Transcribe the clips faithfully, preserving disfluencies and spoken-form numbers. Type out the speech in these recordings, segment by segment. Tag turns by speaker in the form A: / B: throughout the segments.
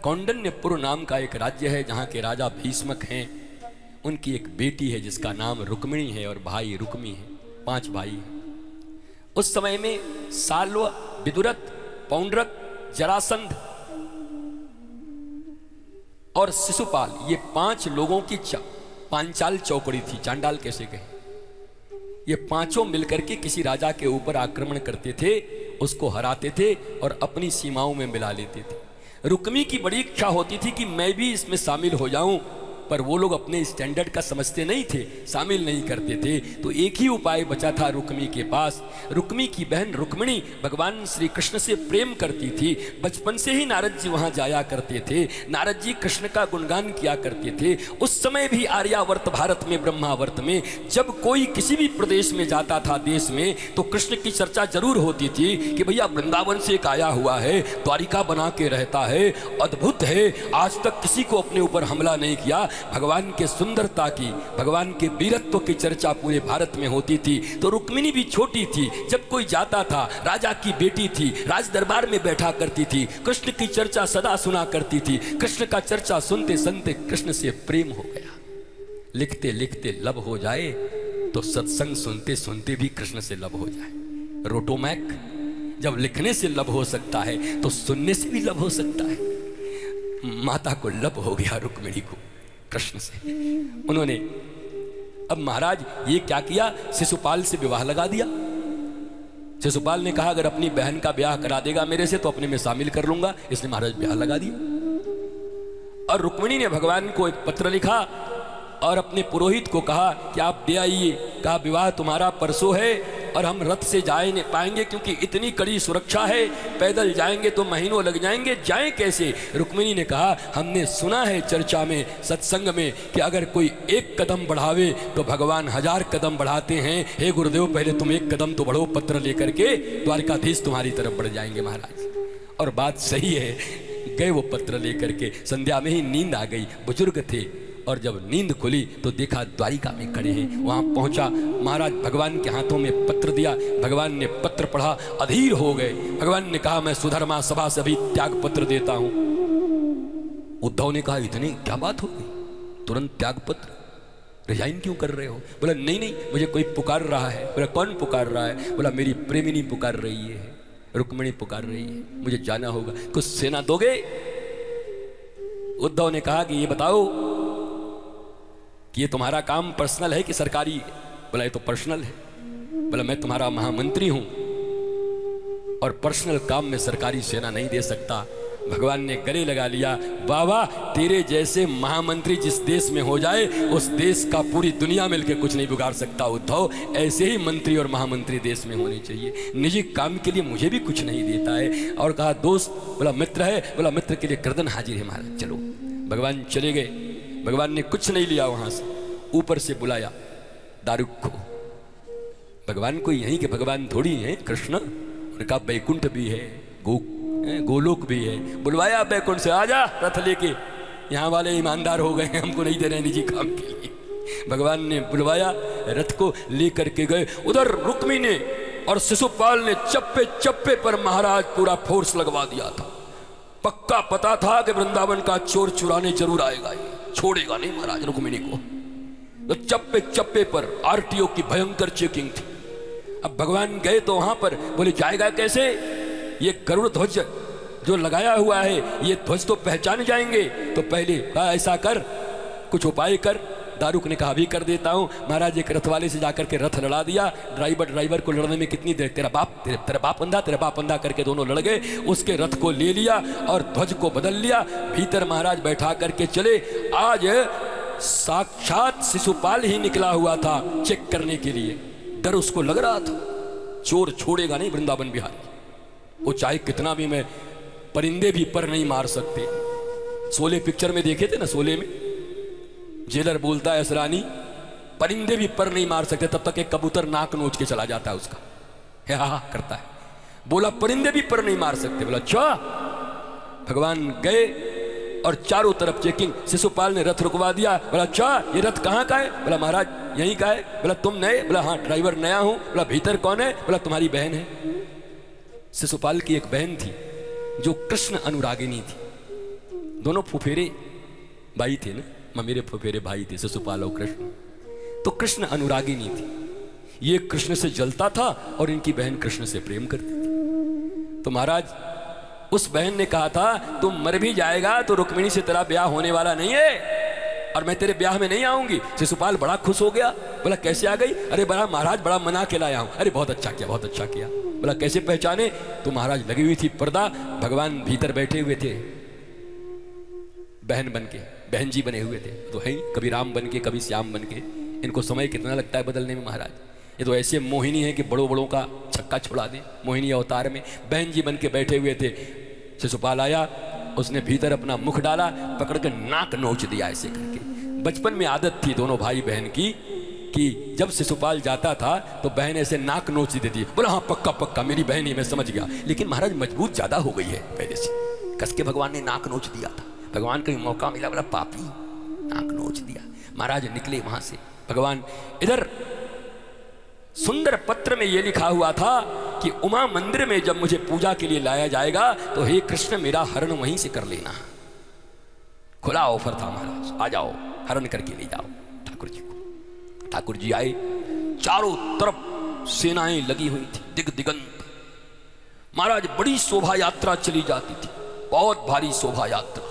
A: कौंडन्यपुर नाम का एक राज्य है जहाँ के राजा भीष्मक हैं। उनकी एक बेटी है जिसका नाम रुक्मिणी है और भाई रुक्मी है, पांच भाई हैं। उस समय में साल्व, विदुरथ, पौंड्रक, जरासंध और शिशुपाल, ये पांच लोगों की पांचाल चौकड़ी थी। चांडाल कैसे कहें, ये पांचों मिलकर के किसी राजा के ऊपर आक्रमण करते थे, उसको हराते थे और अपनी सीमाओं में मिला लेते थे। रुक्मी की बड़ी इच्छा होती थी कि मैं भी इसमें शामिल हो जाऊं, पर वो लोग अपने स्टैंडर्ड का समझते नहीं थे, शामिल नहीं करते थे। तो एक ही उपाय बचा था रुक्मी के पास। रुक्मी की बहन रुक्मिणी भगवान श्री कृष्ण से प्रेम करती थी। बचपन से ही नारद जी वहां जाया करते थे, नारद जी कृष्ण का गुणगान किया करते थे। उस समय भी आर्यावर्त भारत में, ब्रह्मावर्त में जब कोई किसी भी प्रदेश में जाता था देश में, तो कृष्ण की चर्चा जरूर होती थी कि भैया वृंदावन से एक आया हुआ है, द्वारिका बना के रहता है, अद्भुत है, आज तक किसी को अपने ऊपर हमला नहीं किया। भगवान के सुंदरता की, भगवान के वीरत्व की चर्चा पूरे भारत में होती थी। तो रुक्मिणी भी छोटी थी, जब कोई जाता था, राजा की बेटी थी, राज दरबार में बैठा करती थी, कृष्ण की चर्चा सदा सुना करती थी। कृष्ण का चर्चा सुनते सुनते कृष्ण से प्रेम हो गया। लिखते लिखते लब हो जाए तो सत्संग सुनते सुनते भी कृष्ण से लब हो जाए। रोटोमैक, जब लिखने से लब हो सकता है तो सुनने से भी लब हो सकता है। माता को लब हो गया रुक्मिणी को कृष्ण से। उन्होंने अब महाराज ये क्या किया, शिशुपाल से विवाह लगा दिया। शिशुपाल ने कहा अगर अपनी बहन का ब्याह करा देगा मेरे से तो अपने में शामिल कर लूंगा, इसने महाराज ब्याह लगा दिया। और रुक्मिणी ने भगवान को एक पत्र लिखा और अपने पुरोहित को कहा कि आप दे आइए। कहा विवाह तुम्हारा परसों है और हम रथ से जा नहीं पाएंगे क्योंकि इतनी कड़ी सुरक्षा है, पैदल जाएंगे तो महीनों लग जाएंगे, जाएं कैसे। रुक्मिणी ने कहा हमने सुना है चर्चा में, सत्संग में, कि अगर कोई एक कदम बढ़ावे तो भगवान हजार कदम बढ़ाते हैं। हे गुरुदेव पहले तुम एक कदम तो बढ़ो, पत्र लेकर के द्वारकाधीश तुम्हारी तरफ बढ़ जाएंगे महाराज। और बात सही है, गए वो पत्र लेकर के। संध्या में ही नींद आ गई, बुजुर्ग थे, और जब नींद खुली तो देखा द्वारिका में खड़े हैं। वहां पहुंचा, महाराज भगवान के हाथों में पत्र दिया, भगवान ने पत्र पढ़ा, अधीर हो गए। भगवान ने कहा मैं सुधर्मा सभा से भी त्याग पत्र देता हूं। उद्धव ने कहा इतनी क्या बात हो गई, तुरंत त्याग पत्र, रिजाइन क्यों कर रहे हो? बोला नहीं नहीं मुझे कोई पुकार रहा है। बोला कौन पुकार रहा है? बोला मेरी प्रेमिनी पुकार रही है, रुक्मिणी पुकार रही है, मुझे जाना होगा, कुछ सेना दोगे? उद्धव ने कहा कि ये बताओ कि ये तुम्हारा काम पर्सनल है कि सरकारी? बोला ये तो पर्सनल है। बोला मैं तुम्हारा महामंत्री हूं और पर्सनल काम में सरकारी सेना नहीं दे सकता। भगवान ने गले लगा लिया, बाबा तेरे जैसे महामंत्री जिस देश में हो जाए उस देश का पूरी दुनिया मिलकर कुछ नहीं बिगाड़ सकता। उद्धव ऐसे ही मंत्री और महामंत्री देश में होने चाहिए, निजी काम के लिए मुझे भी कुछ नहीं देता है। और कहा दोस्त? बोला मित्र है। बोला मित्र के लिए गर्दन हाजिर है महाराज, चलो। भगवान चले गए। भगवान ने कुछ नहीं लिया वहां से, ऊपर से बुलाया दारुक को। भगवान को यहीं के भगवान थोड़ी हैं कृष्ण, उनका बैकुंठ भी है, गो गोलोक भी है। बुलवाया बैकुंठ से, आजा रथ लेके, यहाँ वाले ईमानदार हो गए, हमको नहीं दे रहे निजी काम के लिए। भगवान ने बुलवाया, रथ को लेकर के गए। उधर रुक्मी ने और शिशुपाल ने चप्पे चप्पे पर महाराज पूरा फोर्स लगवा दिया था। पक्का पता था कि वृंदावन का चोर चुराने जरूर आएगा, छोड़ेगा नहीं महाराज रुक्मिणी को। तो चप्पे चप्पे पर आरटीओ की भयंकर चेकिंग थी। अब भगवान गए तो वहां पर बोले जाएगा कैसे, ये गरुड़ ध्वज जो लगाया हुआ है ये ध्वज तो पहचान जाएंगे। तो पहले कहा ऐसा कर, कुछ उपाय कर। दारुक ने कहा भी कर देता हूं। महाराज एक रथ वाले से जाकर के रथ लड़ा दिया। ड्राइवर ड्राइवर को लड़ने में कितनी देर, तेरा बाप तेरे तेरा बाप अंधा तेरा बाप अंधा करके दोनों लड़ गए। उसके रथ को ले लिया और ध्वज को बदल लिया। भीतर महाराज बैठा करके चले। आज साक्षात शिशुपाल ही निकला हुआ था चेक करने के लिए। डर उसको लग रहा था, चोर छोड़ेगा नहीं वृंदावन बिहारी, वो चाहे कितना भी, मैं परिंदे भी पर नहीं मार सकते। शोले पिक्चर में देखे थे ना, शोले में जेलर बोलता है असरानी, परिंदे भी पर नहीं मार सकते, तब तक एक कबूतर नाक नोच के चला जाता है उसका, है हा करता है। बोला परिंदे भी पर नहीं मार सकते। बोला अच्छा। भगवान गए और चारों तरफ चेकिंग। शिशुपाल ने रथ रुकवा दिया। बोला अच्छा ये रथ कहाँ का है? बोला महाराज यहीं का है। बोला तुम नए? बोला हाँ ड्राइवर नया हूं। बोला भीतर कौन है? बोला तुम्हारी बहन है। शिशुपाल की एक बहन थी जो कृष्ण अनुरागिनी थी, दोनों फुफेरे भाई थे ना, मेरे फुफेरे भाई थे शिशुपाल और कृष्ण। तो कृष्ण अनुरागी नहीं थी, ये कृष्ण से जलता था और इनकी बहन कृष्ण से प्रेम करती थी। तो महाराज उस बहन ने कहा था तुम मर भी जाएगा तो रुक्मिणी से तेरा ब्याह होने वाला नहीं है और मैं तेरे ब्याह में नहीं आऊंगी। शिशुपाल बड़ा खुश हो गया, बोला कैसे आ गई? अरे बड़ा महाराज बड़ा मना के लाया हूं। अरे बहुत अच्छा किया, बहुत अच्छा किया। बोला कैसे पहचाने? तो महाराज लगी हुई थी पर्दा, भगवान भीतर बैठे हुए थे, बहन बन के, बहन जी बने हुए थे। तो है कभी राम बन के कभी श्याम बन के, इनको समय कितना लगता है बदलने में महाराज। ये तो ऐसे मोहिनी है कि बड़ों बड़ों का छक्का छुड़ा दे। मोहिनी अवतार में बहन जी बन के बैठे हुए थे। शिशुपाल आया, उसने भीतर अपना मुख डाला, पकड़ के नाक नोच दिया ऐसे करके। बचपन में आदत थी दोनों भाई बहन की कि जब शिशुपाल जाता था तो बहन ऐसे नाक नोच देती। बोला हाँ पक्का पक्का मेरी बहन ही, मैं समझ गया। लेकिन महाराज मजबूत ज्यादा हो गई है पहले से, कस के भगवान ने नाक नोच दिया था। भगवान को मौका मिला, बोला पापी, नाक नोच दिया। महाराज निकले वहां से। भगवान इधर सुंदर पत्र में यह लिखा हुआ था कि उमा मंदिर में जब मुझे पूजा के लिए लाया जाएगा तो हे कृष्ण मेरा हरण वहीं से कर लेना। खुला ऑफर था महाराज, आ जाओ हरण करके ले जाओ ठाकुर जी को। ठाकुर जी आए, चारों तरफ सेनाएं लगी हुई थी, दिग दिगंत। महाराज बड़ी शोभा यात्रा चली जाती थी, बहुत भारी शोभा यात्रा।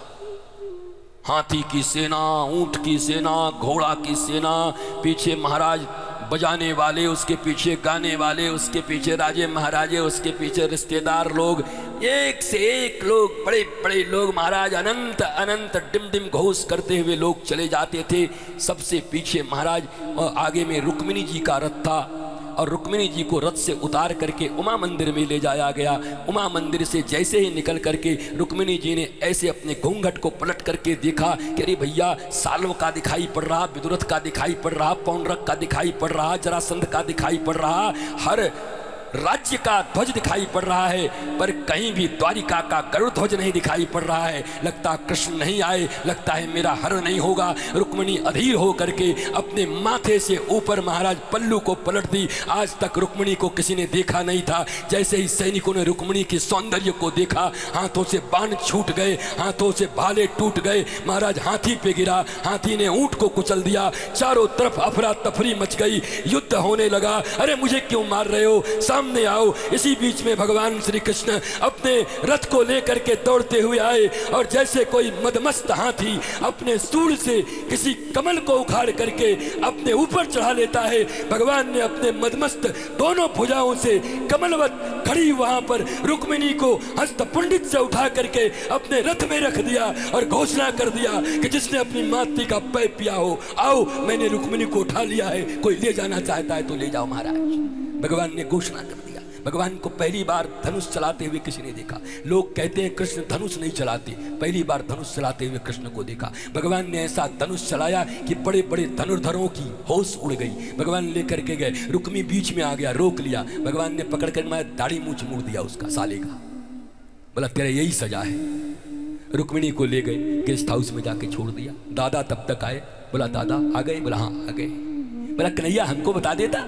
A: हाथी की सेना, ऊंट की सेना, घोड़ा की सेना, पीछे महाराज बजाने वाले, उसके पीछे गाने वाले, उसके पीछे राजे महाराजे, उसके पीछे रिश्तेदार लोग, एक से एक लोग, बड़े बड़े लोग महाराज, अनंत अनंत डिम डिम घोष करते हुए लोग चले जाते थे। सबसे पीछे महाराज और आगे में रुक्मिणी जी का रथ था और रुक्मिणी जी को रथ से उतार करके उमा मंदिर में ले जाया गया। उमा मंदिर से जैसे ही निकल करके रुक्मिणी जी ने ऐसे अपने घूंघट को पलट करके देखा कि अरे भैया साल्व का दिखाई पड़ रहा, विदुरथ का दिखाई पड़ रहा, पौंड्रक का दिखाई पड़ रहा, जरासंध का दिखाई पड़ रहा, हर राज्य का ध्वज दिखाई पड़ रहा है, पर कहीं भी द्वारिका का गरुड़ ध्वज नहीं दिखाई पड़ रहा है। लगता कृष्ण नहीं आए, लगता है मेरा हरण नहीं होगा। रुक्मिणी अधीर हो करके अपने माथे से ऊपर महाराज पल्लू को पलट दी। आज तक रुक्मिणी को किसी ने देखा नहीं था। जैसे ही सैनिकों ने रुक्मिणी के सौंदर्य को देखा, हाथों से बाण छूट गए, हाथों से भाले टूट गए। महाराज हाथी पे गिरा, हाथी ने ऊंट को कुचल दिया। चारों तरफ अफरा तफरी मच गई, युद्ध होने लगा। अरे मुझे क्यों मार रहे हो, सामने आओ। इसी बीच में भगवान श्री कृष्ण अपने रथ को लेकर के दौड़ते हुए आए और जैसे कोई मदमस्त हाथी अपने सूंड से किसी कमल को उखाड़ करके अपने ऊपर चढ़ा लेता है, भगवान ने अपने मदमस्त दोनों भुजाओं से कमलवत खड़ी वहां पर रुक्मिणी को हस्त पंडित से उठा करके अपने रथ में रख दिया और घोषणा कर दिया कि जिसने अपनी मातृ का पैर पिया हो, आओ मैंने रुक्मिणी को उठा लिया है, कोई ले जाना चाहता है तो ले जाओ महाराज। भगवान ने घोषणा कर दिया। भगवान को पहली बार धनुष चलाते हुए किसी ने देखा। लोग कहते हैं कृष्ण धनुष नहीं चलाते, पहली बार धनुष चलाते हुए कृष्ण को देखा। भगवान ने ऐसा धनुष चलाया कि बड़े बड़े धनुर्धरों की होश उड़ गई। भगवान लेकर के गए, रुक्मी बीच में आ गया, रोक लिया। भगवान ने पकड़ कर मैं दाढ़ी मूछ मोड़ दिया उसका, साले का। बोला तेरा यही सजा है। रुक्मिणी को ले गए, गेस्ट हाउस में जाके छोड़ दिया। दादा तब तक आए। बोला दादा आ गए? बोला हाँ आ गए। बोला कन्हैया हमको बता देता।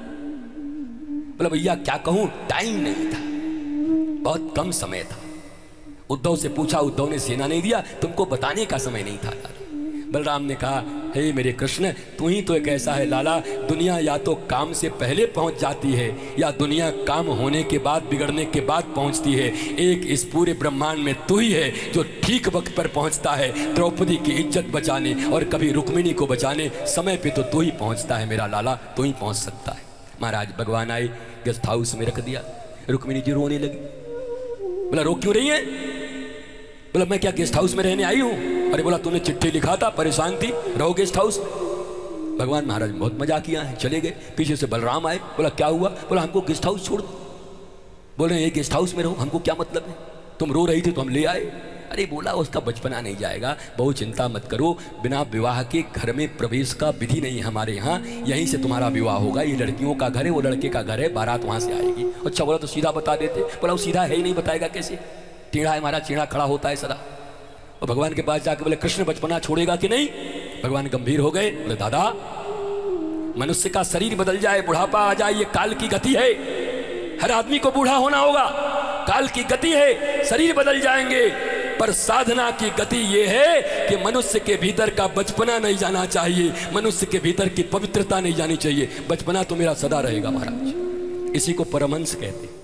A: बोला भैया क्या कहूं, टाइम नहीं था, बहुत कम समय था। उद्धव से पूछा, उद्धव ने सेना नहीं दिया, तुमको बताने का समय नहीं था दादा। बलराम ने कहा हे मेरे कृष्ण, तू ही तो एक ऐसा है लाला, दुनिया या तो काम से पहले पहुंच जाती है या दुनिया काम होने के बाद, बिगड़ने के बाद पहुंचती है। एक इस पूरे ब्रह्मांड में तू ही है जो ठीक वक्त पर पहुंचता है, द्रौपदी की इज्जत बचाने और कभी रुक्मिणी को बचाने। समय पे तो तू ही पहुंचता है मेरा लाला, तू ही पहुंच सकता है। महाराज भगवान आए, गेस्ट हाउस में रख दिया। रुक्मिणी जी रोने लगी। बोला रो क्यों रही है? बोला मैं क्या गेस्ट हाउस में रहने आई हूं? अरे बोला तूने चिट्ठी लिखा था, परेशान थी, रहो गेस्ट हाउस। भगवान महाराज बहुत मजा किया है, चले गए। पीछे से बलराम आए। बोला क्या हुआ? बोला हमको गेस्ट हाउस छोड़ दो। बोल रहे हैं गेस्ट हाउस में रहो, हमको क्या मतलब है, तुम रो रही थी तो हम ले आए। अरे बोला उसका बचपना नहीं जाएगा, बहुत चिंता मत करो, बिना विवाह के घर में प्रवेश का विधि नहीं हमारे यहाँ, यहीं से तुम्हारा विवाह होगा। ये लड़कियों का घर है, वो लड़के का घर है, बारात वहाँ से आएगी। अच्छा बोला तो सीधा बता देते। बोला वो सीधा है ही नहीं, बताएगा कैसे, टेढ़ा है हमारा, टेढ़ा खड़ा होता है सदा। और भगवान के पास जाके बोले कृष्ण बचपना छोड़ेगा कि नहीं? भगवान गंभीर हो गए। बोले दादा मनुष्य का शरीर बदल जाए, बुढ़ापा आ जाए, ये काल की गति है, हर आदमी को बूढ़ा होना होगा, काल की गति है, शरीर बदल जाएंगे। पर साधना की गति ये है कि मनुष्य के भीतर का बचपना नहीं जाना चाहिए, मनुष्य के भीतर की पवित्रता नहीं जानी चाहिए। बचपना तो मेरा सदा रहेगा महाराज, इसी को परमहंस कहते।